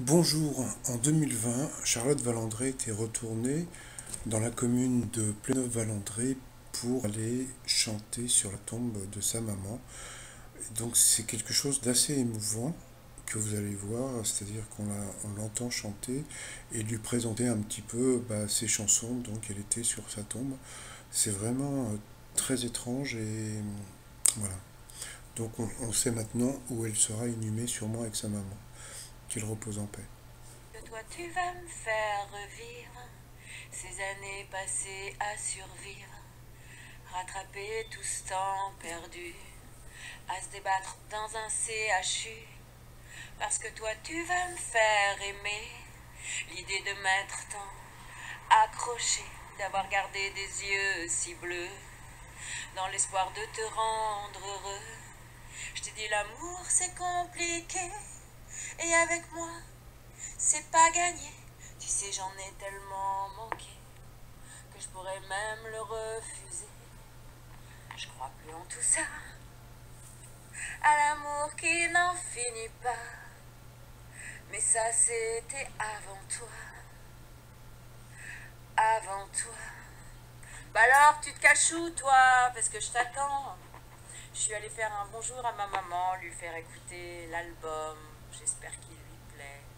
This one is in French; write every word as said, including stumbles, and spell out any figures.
Bonjour, en deux mille vingt, Charlotte Valandré était retournée dans la commune de Pléneuf-Valandré pour aller chanter sur la tombe de sa maman. Donc c'est quelque chose d'assez émouvant que vous allez voir, c'est-à-dire qu'on la- on l'entend chanter et lui présenter un petit peu bah, ses chansons, donc elle était sur sa tombe. C'est vraiment euh, très étrange et euh, voilà. Donc on, on sait maintenant où elle sera inhumée sûrement avec sa maman. Qu'elle repose en paix. Que toi tu vas me faire revivre ces années passées à survivre, rattraper tout ce temps perdu, à se débattre dans un C H U. Parce que toi tu vas me faire aimer l'idée de m'être tant accroché, d'avoir gardé des yeux si bleus, dans l'espoir de te rendre heureux. Je t'ai dit l'amour c'est compliqué, et avec moi c'est pas gagné. Tu sais, j'en ai tellement manqué que je pourrais même le refuser. Je crois plus en tout ça, à l'amour qui n'en finit pas. Mais ça, c'était avant toi, avant toi. Bah alors, tu te caches où, toi? Parce que je t'attends. Je suis allée faire un bonjour à ma maman, lui faire écouter l'album. J'espère qu'il lui plaît.